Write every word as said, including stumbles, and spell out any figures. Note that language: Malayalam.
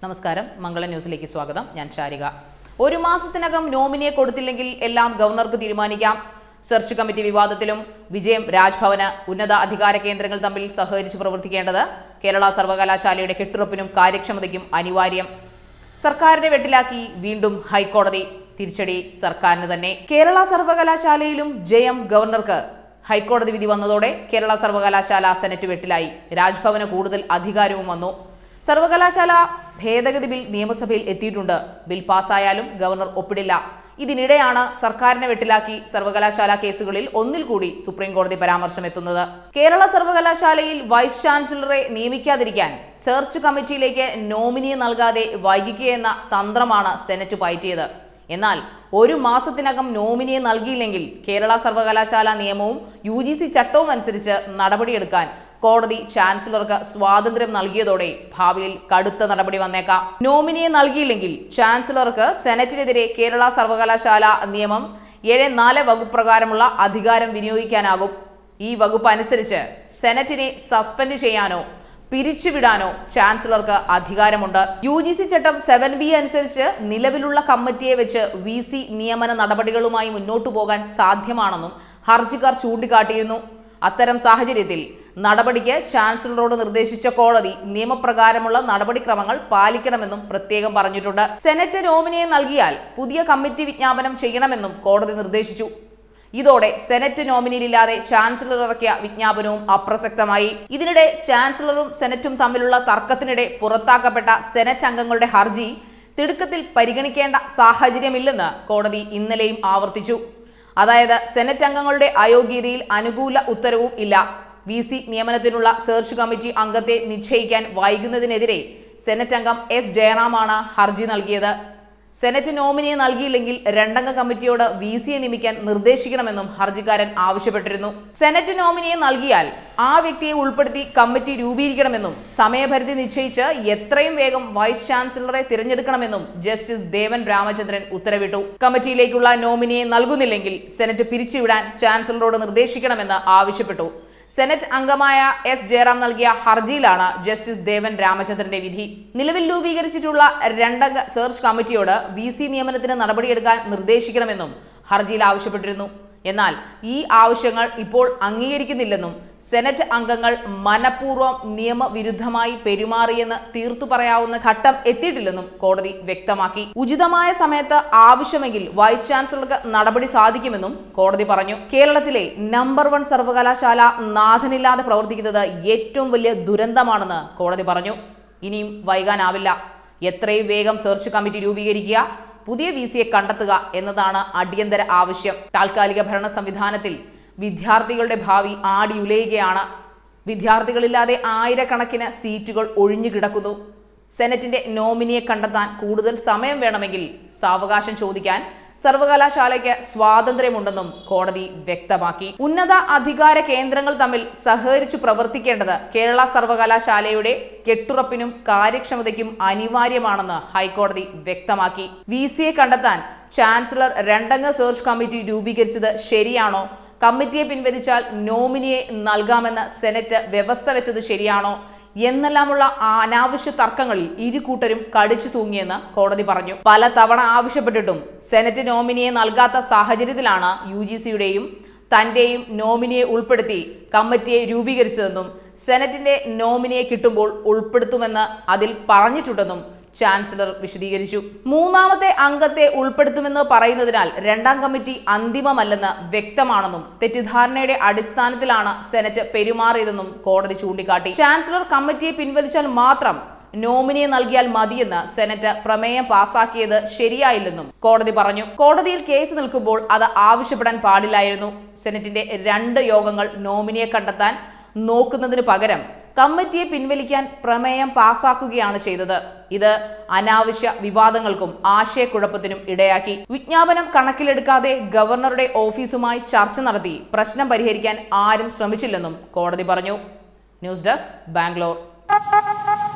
നമസ്കാരം, മംഗളം ന്യൂസിലേക്ക് സ്വാഗതം. ഞാൻ ശാരിക. ഒരു മാസത്തിനകം നോമിനിയെ കൊടുത്തില്ലെങ്കിൽ എല്ലാം ഗവർണർക്ക് തീരുമാനിക്കാം. സെർച്ച് കമ്മിറ്റി വിവാദത്തിലും വിജയം രാജ്ഭവന് ഉന്നത അധികാര കേന്ദ്രങ്ങൾ തമ്മിൽ സഹകരിച്ച് പ്രവർത്തിക്കേണ്ടത് കേരള സർവകലാശാലയുടെ കെട്ടുറപ്പിനും കാര്യക്ഷമതയ്ക്കും അനിവാര്യം. സർക്കാരിനെ വെട്ടിലാക്കി വീണ്ടും ഹൈക്കോടതി. തിരിച്ചടി സർക്കാരിന് തന്നെ. കേരള സർവകലാശാലയിലും ജയം ഗവർണർക്ക്. ഹൈക്കോടതി വിധി വന്നതോടെ കേരള സർവകലാശാല സെനറ്റ് വെട്ടിലായി. രാജ്ഭവന് കൂടുതൽ അധികാരവും വന്നു. സർവകലാശാല ഭേദഗതി ബിൽ നിയമസഭയിൽ എത്തിയിട്ടുണ്ട്. ബിൽ പാസ്സായാലും ഗവർണർ ഒപ്പിടില്ല. ഇതിനിടെയാണ് സർക്കാരിനെ വെട്ടിലാക്കി സർവകലാശാല കേസുകളിൽ ഒന്നിൽ കൂടി സുപ്രീം കോടതി പരാമർശം എത്തുന്നത്. കേരള സർവകലാശാലയിൽ വൈസ് ചാൻസലറെ നിയമിക്കാതിരിക്കാൻ സെർച്ച് കമ്മിറ്റിയിലേക്ക് നോമിനിയെ നൽകാതെ വൈകിക്കുകയെന്ന തന്ത്രമാണ് സെനറ്റ് പയറ്റിയത്. എന്നാൽ ഒരു മാസത്തിനകം നോമിനിയെ നൽകിയില്ലെങ്കിൽ കേരള സർവകലാശാല നിയമവും യു ജി സി ചട്ടവും അനുസരിച്ച് നടപടിയെടുക്കാൻ കോടതി ചാൻസലർക്ക് സ്വാതന്ത്ര്യം നൽകിയതോടെ ഭാവിയിൽ കടുത്ത നടപടി വന്നേക്കാം. നോമിനിയെ നൽകിയില്ലെങ്കിൽ ചാൻസലർക്ക് സെനറ്റിനെതിരെ കേരള സർവകലാശാല നിയമം ഏഴ് നാല് വകുപ്പ് പ്രകാരമുള്ള അധികാരം വിനിയോഗിക്കാനാകും. ഈ വകുപ്പ് അനുസരിച്ച് സെനറ്റിനെ സസ്പെൻഡ് ചെയ്യാനോ പിരിച്ചുവിടാനോ ചാൻസലർക്ക് അധികാരമുണ്ട്. യു ജി സി ചട്ടം സെവൻ ബി അനുസരിച്ച് നിലവിലുള്ള കമ്മിറ്റിയെ വെച്ച് വി സി നിയമന നടപടികളുമായി മുന്നോട്ടു പോകാൻ സാധ്യമാണെന്നും ഹർജിക്കാർ ചൂണ്ടിക്കാട്ടിയിരുന്നു. അത്തരം സാഹചര്യത്തിൽ നടപടിക്ക് ചാൻസലറോട് നിർദ്ദേശിച്ച കോടതി നിയമപ്രകാരമുള്ള നടപടിക്രമങ്ങൾ പാലിക്കണമെന്നും പ്രത്യേകം പറഞ്ഞിട്ടുണ്ട്. സെനറ്റ് നോമിനിയെ നൽകിയാൽ പുതിയ കമ്മിറ്റി വിജ്ഞാപനം ചെയ്യണമെന്നും കോടതി നിർദ്ദേശിച്ചു. ഇതോടെ സെനറ്റ് നോമിനിയിലില്ലാതെ ചാൻസലർ ഇറക്കിയ വിജ്ഞാപനവും അപ്രസക്തമായി. ഇതിനിടെ ചാൻസലറും സെനറ്റും തമ്മിലുള്ള തർക്കത്തിനിടെ പുറത്താക്കപ്പെട്ട സെനറ്റ് അംഗങ്ങളുടെ ഹർജി തിടുക്കത്തിൽ പരിഗണിക്കേണ്ട സാഹചര്യമില്ലെന്ന് കോടതി ഇന്നലെയും ആവർത്തിച്ചു. അതായത് സെനറ്റ് അംഗങ്ങളുടെ അയോഗ്യതയിൽ അനുകൂല ഉത്തരവും ഇല്ല. വി സി നിയമനത്തിനുള്ള സെർച്ച് കമ്മിറ്റി അംഗത്തെ നിശ്ചയിക്കാൻ വൈകുന്നതിനെതിരെ സെനറ്റ് അംഗം എസ് ജയറാമാണ് ഹർജി നൽകിയത്. സെനറ്റ് നോമിനിയെ നൽകിയില്ലെങ്കിൽ രണ്ടംഗ കമ്മിറ്റിയോട് വി സിയെ നിയമിക്കാൻ നിർദ്ദേശിക്കണമെന്നും ഹർജിക്കാരൻ ആവശ്യപ്പെട്ടിരുന്നു. സെനറ്റ് നോമിനിയെ നൽകിയാൽ ആ വ്യക്തിയെ ഉൾപ്പെടുത്തി കമ്മിറ്റി രൂപീകരിക്കണമെന്നും സമയപരിധി നിശ്ചയിച്ച് എത്രയും വേഗം വൈസ് ചാൻസലറെ തിരഞ്ഞെടുക്കണമെന്നും ജസ്റ്റിസ് ദേവൻ രാമചന്ദ്രൻ ഉത്തരവിട്ടു. കമ്മിറ്റിയിലേക്കുള്ള നോമിനിയെ നൽകുന്നില്ലെങ്കിൽ സെനറ്റ് പിരിച്ചുവിടാൻ ചാൻസലറോട് നിർദ്ദേശിക്കണമെന്ന് ആവശ്യപ്പെട്ടു. സെനറ്റ് അംഗമായ എസ് ജയറാം നൽകിയ ഹർജിയിലാണ് ജസ്റ്റിസ് ദേവൻ രാമചന്ദ്രന്റെ വിധി. നിലവിൽ രൂപീകരിച്ചിട്ടുള്ള രണ്ടംഗ സെർച്ച് കമ്മിറ്റിയോട് വി സി നിയമനത്തിന് നടപടിയെടുക്കാൻ നിർദ്ദേശിക്കണമെന്നും ഹർജിയിൽ ആവശ്യപ്പെട്ടിരുന്നു. എന്നാൽ ഈ ആവശ്യങ്ങൾ ഇപ്പോൾ അംഗീകരിക്കുന്നില്ലെന്നും സെനറ്റ് അംഗങ്ങൾ മനഃപൂർവ്വം നിയമവിരുദ്ധമായി പെരുമാറിയെന്ന് തീർത്തു പറയാവുന്ന ഘട്ടം എത്തിയിട്ടില്ലെന്നും കോടതി വ്യക്തമാക്കി. ഉചിതമായ സമയത്ത് ആവശ്യമെങ്കിൽ വൈസ് ചാൻസലർക്ക് നടപടി സാധിക്കുമെന്നും കോടതി പറഞ്ഞു. കേരളത്തിലെ നമ്പർ വൺ സർവകലാശാല നാഥനില്ലാതെ പ്രവർത്തിക്കുന്നത് ഏറ്റവും വലിയ ദുരന്തമാണെന്ന് കോടതി പറഞ്ഞു. ഇനിയും വൈകാനാവില്ല. എത്രയും വേഗം സെർച്ച് കമ്മിറ്റി രൂപീകരിക്കുക, പുതിയ വി സിയെ കണ്ടെത്തുക എന്നതാണ് അടിയന്തര ആവശ്യം. താൽക്കാലിക ഭരണ സംവിധാനത്തിൽ വിദ്യാർത്ഥികളുടെ ഭാവി ആടിയുലയുകയാണ്. വിദ്യാർത്ഥികളില്ലാതെ ആയിരക്കണക്കിന് സീറ്റുകൾ ഒഴിഞ്ഞു കിടക്കുന്നു. സെനറ്റിന്റെ നോമിനിയെ കണ്ടെത്താൻ കൂടുതൽ സമയം വേണമെങ്കിൽ സാവകാശം ചോദിക്കാൻ സർവകലാശാലയ്ക്ക് സ്വാതന്ത്ര്യമുണ്ടെന്നും കോടതി വ്യക്തമാക്കി. ഉന്നത അധികാര കേന്ദ്രങ്ങൾ തമ്മിൽ സഹകരിച്ചു പ്രവർത്തിക്കേണ്ടത് കേരള സർവകലാശാലയുടെ കെട്ടുറപ്പിനും കാര്യക്ഷമതയ്ക്കും അനിവാര്യമാണെന്ന് ഹൈക്കോടതി വ്യക്തമാക്കി. വി സിയെ കണ്ടെത്താൻ ചാൻസലർ രണ്ടംഗ സെർച്ച് കമ്മിറ്റി രൂപീകരിച്ചത് ശരിയാണോ? കമ്മിറ്റിയെ പിൻവലിച്ചാൽ നോമിനിയെ നൽകാമെന്ന് സെനറ്റ് വ്യവസ്ഥ വെച്ചത് ശരിയാണോ എന്നെല്ലാമുള്ള അനാവശ്യ തർക്കങ്ങളിൽ ഇരു കൂട്ടരും കടിച്ചു തൂങ്ങിയെന്ന് കോടതി പറഞ്ഞു. പല തവണ ആവശ്യപ്പെട്ടിട്ടും സെനറ്റ് നോമിനിയെ നൽകാത്ത സാഹചര്യത്തിലാണ് യു ജി സിയുടെയും തന്റെയും നോമിനിയെ ഉൾപ്പെടുത്തി കമ്മിറ്റിയെ രൂപീകരിച്ചതെന്നും സെനറ്റിന്റെ നോമിനിയെ കിട്ടുമ്പോൾ ഉൾപ്പെടുത്തുമെന്ന് അതിൽ പറഞ്ഞിട്ടുണ്ടെന്നും ചാൻസലർ വിശദീകരിച്ചു. മൂന്നാമത്തെ അംഗത്തെ ഉൾപ്പെടുത്തുമെന്ന് പറയുന്നതിനാൽ രണ്ടാം കമ്മിറ്റി അന്തിമമല്ലെന്ന് വ്യക്തമാണെന്നും തെറ്റിദ്ധാരണയുടെ അടിസ്ഥാനത്തിലാണ് സെനറ്റ് പെരുമാറിയതെന്നും കോടതി ചൂണ്ടിക്കാട്ടി. ചാൻസലർ കമ്മിറ്റിയെ പിൻവലിച്ചാൽ മാത്രം നോമിനിയെ നൽകിയാൽ മതിയെന്ന് സെനറ്റ് പ്രമേയം പാസാക്കിയത് ശരിയായില്ലെന്നും കോടതി പറഞ്ഞു. കോടതിയിൽ കേസ് നിൽക്കുമ്പോൾ അത് ആവശ്യപ്പെടാൻ പാടില്ലായിരുന്നു. സെനറ്റിന്റെ രണ്ട് യോഗങ്ങൾ നോമിനിയെ കണ്ടെത്താൻ നോക്കുന്നതിന് പകരം കമ്മിറ്റിയെ പിൻവലിക്കാൻ പ്രമേയം പാസാക്കുകയാണ് ചെയ്തത്. ഇത് അനാവശ്യ വിവാദങ്ങൾക്കും ആശയക്കുഴപ്പത്തിനും ഇടയാക്കി. വിജ്ഞാപനം കണക്കിലെടുക്കാതെ ഗവർണറുടെ ഓഫീസുമായി ചർച്ച നടത്തി പ്രശ്നം പരിഹരിക്കാൻ ആരും ശ്രമിച്ചില്ലെന്നും കോടതി പറഞ്ഞു. News desk, Bangalore.